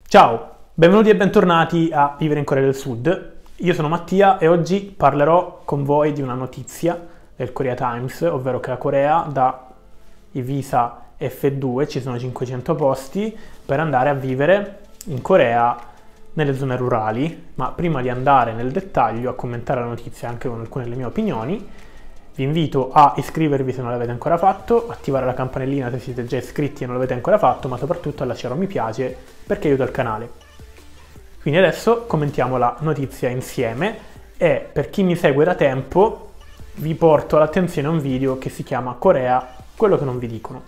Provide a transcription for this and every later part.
Ciao, benvenuti e bentornati a Vivere in Corea del Sud. Io sono Mattia e oggi parlerò con voi di una notizia del Korea Times, ovvero che la Corea dà i visa F2, ci sono 500 posti per andare a vivere in Corea nelle zone rurali. Ma prima di andare nel dettaglio a commentare la notizia anche con alcune delle mie opinioni, vi invito a iscrivervi se non l'avete ancora fatto, attivare la campanellina se siete già iscritti e non l'avete ancora fatto, ma soprattutto a lasciare un mi piace perché aiuta il canale. Quindi adesso commentiamo la notizia insieme e per chi mi segue da tempo vi porto all'attenzione un video che si chiama Corea, quello che non vi dicono.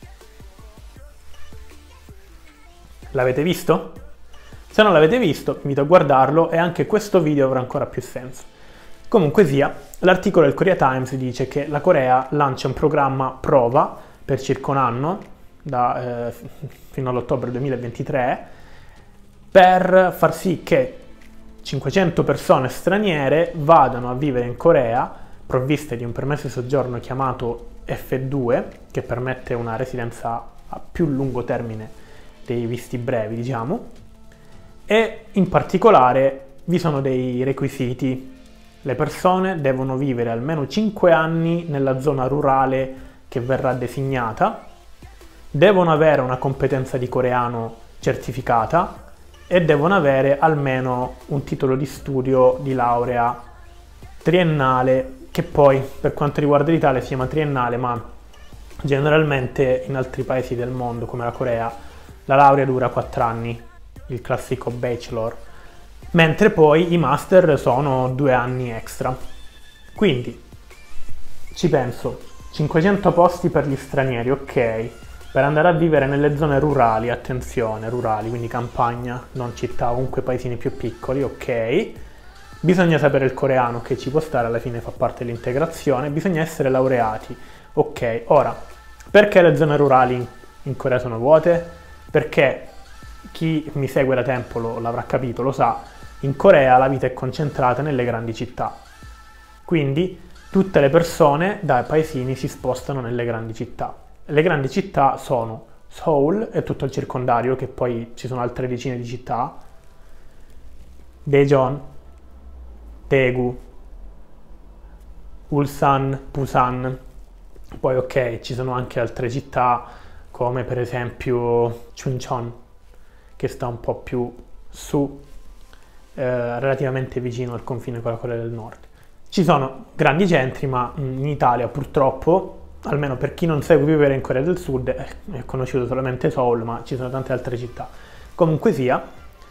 L'avete visto? Se non l'avete visto, vi invito a guardarlo e anche questo video avrà ancora più senso. Comunque sia, l'articolo del Korea Times dice che la Corea lancia un programma prova per circa un anno, fino all'ottobre 2023, per far sì che 500 persone straniere vadano a vivere in Corea, provviste di un permesso di soggiorno chiamato F2, che permette una residenza a più lungo termine dei visti brevi, diciamo, e in particolare vi sono dei requisiti. Le persone devono vivere almeno 5 anni nella zona rurale che verrà designata, devono avere una competenza di coreano certificata e devono avere almeno un titolo di studio di laurea triennale, che poi per quanto riguarda l'Italia si chiama triennale, ma generalmente in altri paesi del mondo come la Corea la laurea dura 4 anni, il classico bachelor, mentre poi i master sono 2 anni extra. Quindi ci penso, 500 posti per gli stranieri, ok, per andare a vivere nelle zone rurali, attenzione, rurali, quindi campagna, non città, comunque paesini più piccoli, ok, bisogna sapere il coreano che ci può stare, alla fine fa parte dell'integrazione, bisogna essere laureati, ok. Ora, perché le zone rurali in Corea sono vuote? Perché chi mi segue da tempo l'avrà capito, lo sa, in Corea la vita è concentrata nelle grandi città, quindi tutte le persone dai paesini si spostano nelle grandi città. Le grandi città sono Seoul e tutto il circondario, che poi ci sono altre decine di città, Daejeon, Daegu, Ulsan, Busan, poi ok, ci sono anche altre città come per esempio Chuncheon, che sta un po' più su, relativamente vicino al confine con la Corea del Nord. Ci sono grandi centri, ma in Italia purtroppo, almeno per chi non segue Vivere in Corea del Sud, è conosciuto solamente Seoul, ma ci sono tante altre città. Comunque sia,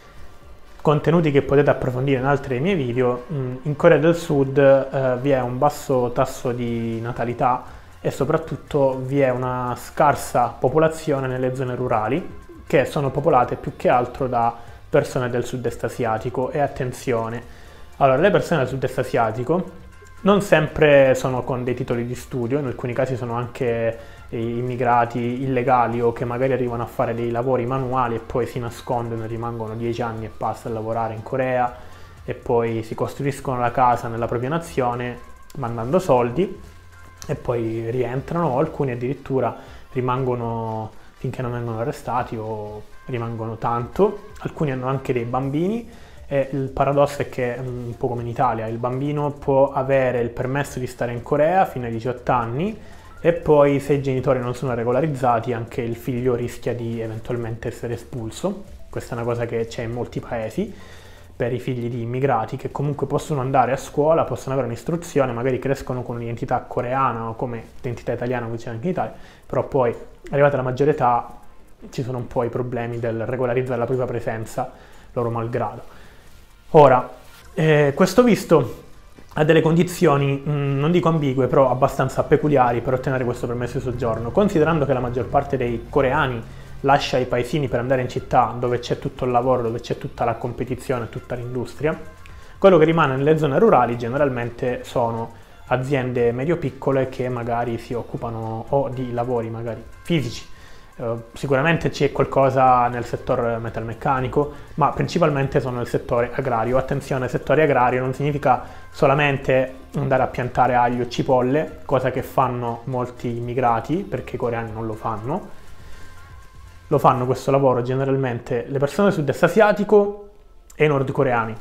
contenuti che potete approfondire in altri miei video, in Corea del Sud vi è un basso tasso di natalità e soprattutto vi è una scarsa popolazione nelle zone rurali, che sono popolate più che altro da persone del sud-est asiatico. E attenzione, allora, le persone del sud-est asiatico non sempre sono con dei titoli di studio, in alcuni casi sono anche immigrati illegali o che magari arrivano a fare dei lavori manuali e poi si nascondono e rimangono 10 anni e passa a lavorare in Corea e poi si costruiscono la casa nella propria nazione mandando soldi e poi rientrano, o alcuni addirittura rimangono finché non vengono arrestati o rimangono tanto. Alcuni hanno anche dei bambini e il paradosso è che, un po' come in Italia, il bambino può avere il permesso di stare in Corea fino ai 18 anni e poi se i genitori non sono regolarizzati anche il figlio rischia di eventualmente essere espulso. Questa è una cosa che c'è in molti paesi per i figli di immigrati, che comunque possono andare a scuola, possono avere un'istruzione, magari crescono con un'identità coreana o come identità italiana, come c'è anche in Italia, però poi arrivata la maggiore età ci sono un po' i problemi del regolarizzare la propria presenza loro malgrado. Ora, questo visto ha delle condizioni, non dico ambigue, però abbastanza peculiari per ottenere questo permesso di soggiorno, considerando che la maggior parte dei coreani lascia i paesini per andare in città dove c'è tutto il lavoro, dove c'è tutta la competizione, tutta l'industria. Quello che rimane nelle zone rurali generalmente sono aziende medio-piccole che magari si occupano o di lavori magari fisici. Sicuramente c'è qualcosa nel settore metalmeccanico, ma principalmente sono nel settore agrario. Attenzione, settore agrario non significa solamente andare a piantare aglio o cipolle, cosa che fanno molti immigrati perché i coreani non lo fanno, lo fanno questo lavoro generalmente le persone del sud-est asiatico e i nordcoreani,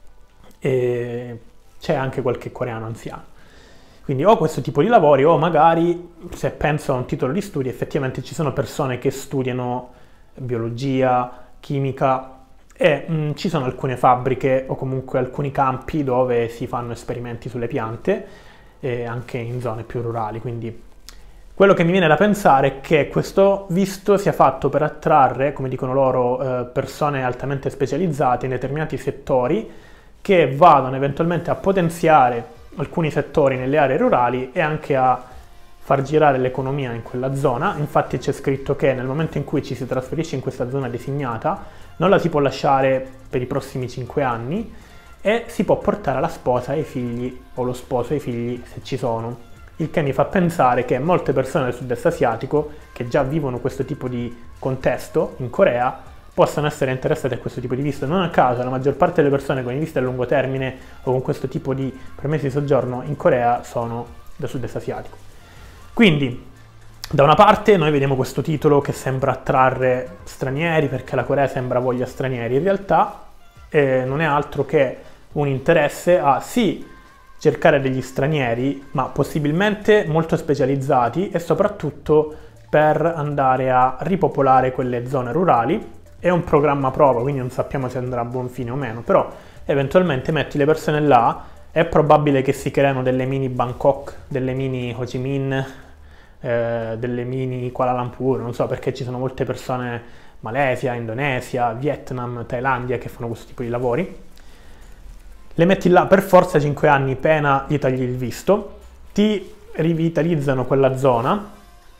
e c'è anche qualche coreano anziano. Quindi o questo tipo di lavori, o magari, se penso a un titolo di studio, effettivamente ci sono persone che studiano biologia, chimica, e ci sono alcune fabbriche o comunque alcuni campi dove si fanno esperimenti sulle piante, anche in zone più rurali. Quindi quello che mi viene da pensare è che questo visto sia fatto per attrarre, come dicono loro, persone altamente specializzate in determinati settori, che vadano eventualmente a potenziare alcuni settori nelle aree rurali e anche a far girare l'economia in quella zona. Infatti c'è scritto che nel momento in cui ci si trasferisce in questa zona designata non la si può lasciare per i prossimi 5 anni e si può portare la sposa e i figli, o lo sposo e i figli se ci sono. Il che mi fa pensare che molte persone del sud-est asiatico, che già vivono questo tipo di contesto in Corea, possano essere interessate a questo tipo di visto. Non a caso la maggior parte delle persone con i visti a lungo termine o con questo tipo di permessi di soggiorno in Corea sono del sud-est asiatico. Quindi, da una parte noi vediamo questo titolo che sembra attrarre stranieri, perché la Corea sembra voglia stranieri, in realtà non è altro che un interesse a sì cercare degli stranieri, ma possibilmente molto specializzati, e soprattutto per andare a ripopolare quelle zone rurali. È un programma prova, quindi non sappiamo se andrà a buon fine o meno, però eventualmente metti le persone là, è probabile che si creano delle mini Bangkok, delle mini Ho Chi Minh, delle mini Kuala Lumpur, non so, perché ci sono molte persone, Malesia, Indonesia, Vietnam, Thailandia, che fanno questo tipo di lavori. Le metti là per forza 5 anni, pena gli tagli il visto, ti rivitalizzano quella zona,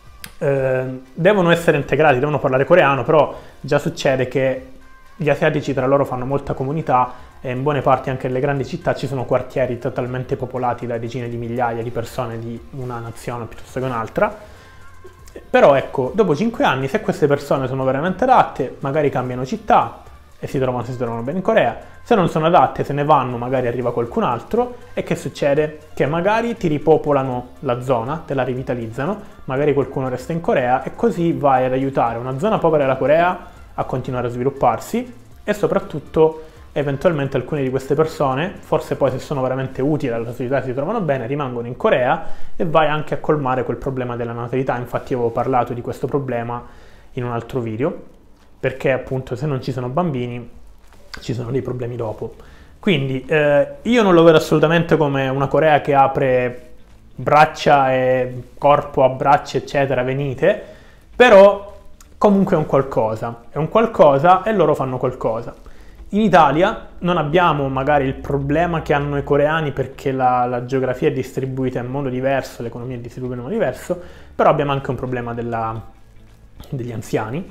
devono essere integrati, devono parlare coreano, però già succede che gli asiatici tra loro fanno molta comunità e in buone parti anche nelle grandi città ci sono quartieri totalmente popolati da decine di migliaia di persone di una nazione piuttosto che un'altra. Però ecco, dopo 5 anni, se queste persone sono veramente adatte, magari cambiano città e si trovano bene in Corea. Se non sono adatte, se ne vanno, magari arriva qualcun altro, e che succede? Che magari ti ripopolano la zona, te la rivitalizzano, magari qualcuno resta in Corea, e così vai ad aiutare una zona povera della Corea a continuare a svilupparsi, e soprattutto eventualmente alcune di queste persone, forse poi se sono veramente utili alla società e si trovano bene, rimangono in Corea, e vai anche a colmare quel problema della natalità. Infatti io avevo parlato di questo problema in un altro video, perché appunto se non ci sono bambini ci sono dei problemi dopo. Quindi io non lo vedo assolutamente come una Corea che apre braccia e corpo a braccia eccetera, venite, però comunque è un qualcosa e loro fanno qualcosa. In Italia non abbiamo magari il problema che hanno i coreani, perché la geografia è distribuita in modo diverso, l'economia è distribuita in modo diverso, però abbiamo anche un problema degli anziani.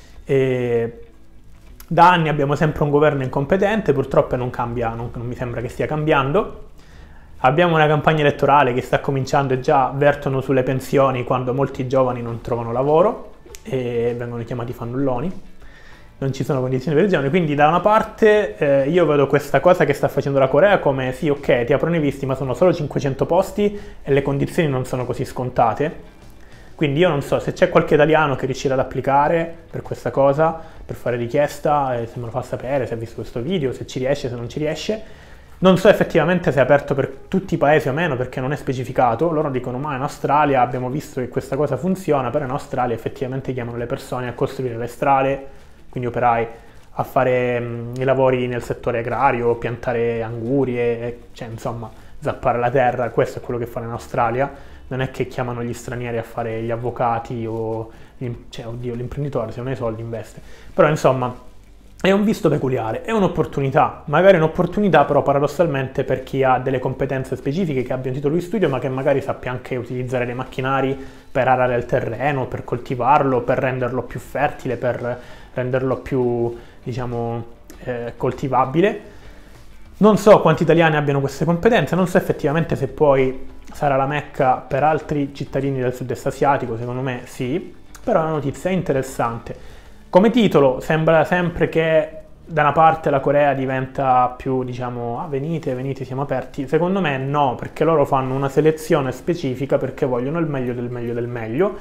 E da anni abbiamo sempre un governo incompetente, purtroppo non cambia, non mi sembra che stia cambiando. Abbiamo una campagna elettorale che sta cominciando e già vertono sulle pensioni quando molti giovani non trovano lavoro e vengono chiamati fannulloni. Non ci sono condizioni per i giovani, quindi da una parte io vedo questa cosa che sta facendo la Corea come sì, ok, ti aprono i visti, ma sono solo 500 posti e le condizioni non sono così scontate. Quindi io non so se c'è qualche italiano che riuscirà ad applicare per questa cosa, per fare richiesta, se me lo fa sapere, se ha visto questo video, se ci riesce, se non ci riesce. Non so effettivamente se è aperto per tutti i paesi o meno, perché non è specificato. Loro dicono, ma in Australia abbiamo visto che questa cosa funziona, però in Australia effettivamente chiamano le persone a costruire le strade, quindi operai, a fare i lavori nel settore agrario, piantare angurie, cioè insomma zappare la terra. Questo è quello che fanno in Australia. Non è che chiamano gli stranieri a fare gli avvocati o cioè, oddio, l'imprenditore se non ha i soldi investe. Però insomma è un visto peculiare, è un'opportunità, magari un'opportunità però paradossalmente per chi ha delle competenze specifiche, che abbia un titolo di studio ma che magari sappia anche utilizzare dei macchinari per arare il terreno, per coltivarlo, per renderlo più fertile, per renderlo più, diciamo, coltivabile. Non so quanti italiani abbiano queste competenze, non so effettivamente se poi sarà la Mecca per altri cittadini del sud-est asiatico, secondo me sì, però la notizia è interessante. Come titolo sembra sempre che da una parte la Corea diventa più, diciamo, venite, siamo aperti. Secondo me no, perché loro fanno una selezione specifica perché vogliono il meglio del meglio del meglio,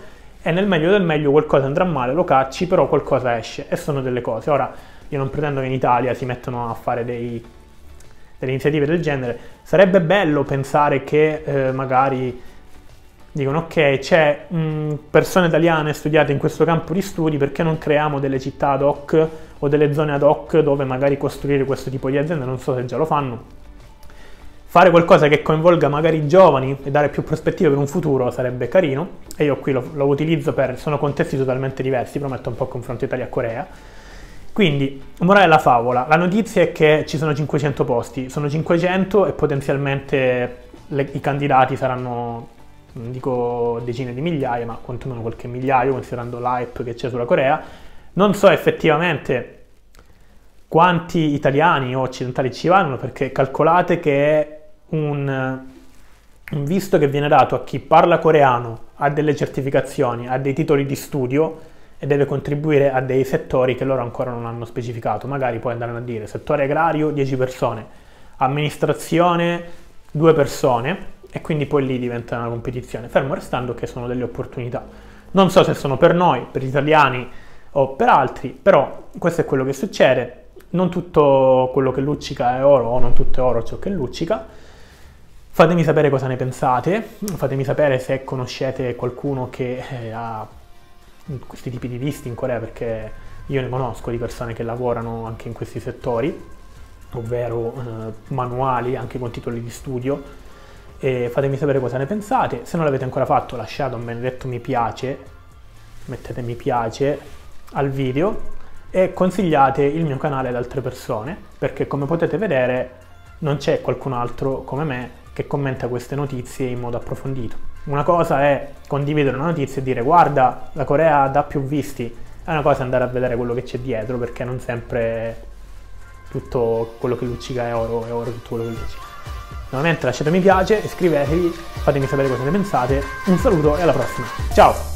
e nel meglio del meglio qualcosa andrà male, lo cacci, però qualcosa esce e sono delle cose. Ora, io non pretendo che in Italia si mettano a fare delle iniziative del genere. Sarebbe bello pensare che magari dicono ok, c'è persone italiane studiate in questo campo di studi, perché non creiamo delle città ad hoc o delle zone ad hoc dove magari costruire questo tipo di aziende, non so se già lo fanno. Fare qualcosa che coinvolga magari i giovani e dare più prospettive per un futuro sarebbe carino, e io qui lo utilizzo sono contesti totalmente diversi, prometto un po' confronto Italia-Corea. Quindi, morale della favola, la notizia è che ci sono 500 posti, sono 500 e potenzialmente i candidati saranno, non dico decine di migliaia, ma quantomeno qualche migliaio, considerando l'hype che c'è sulla Corea. Non so effettivamente quanti italiani o occidentali ci vanno, perché calcolate che è un visto che viene dato a chi parla coreano, ha delle certificazioni, ha dei titoli di studio e deve contribuire a dei settori che loro ancora non hanno specificato. Magari puoi andare a dire settore agrario 10 persone, amministrazione 2 persone, e quindi poi lì diventa una competizione, fermo restando che sono delle opportunità. Non so se sono per noi, per gli italiani o per altri, però questo è quello che succede. Non tutto quello che luccica è oro, o non tutto è oro ciò che luccica. Fatemi sapere cosa ne pensate, fatemi sapere se conoscete qualcuno che ha questi tipi di visti in Corea, perché io ne conosco di persone che lavorano anche in questi settori, ovvero manuali anche con titoli di studio, e fatemi sapere cosa ne pensate. Se non l'avete ancora fatto, lasciate un benedetto mi piace, mettete mi piace al video e consigliate il mio canale ad altre persone, perché come potete vedere non c'è qualcun altro come me che commenta queste notizie in modo approfondito. Una cosa è condividere una notizia e dire guarda, la Corea dà più visti, è una cosa andare a vedere quello che c'è dietro, perché non sempre tutto quello che luccica è oro tutto quello che luccica. Nuovamente lasciate mi piace, iscrivetevi, fatemi sapere cosa ne pensate, un saluto e alla prossima, ciao!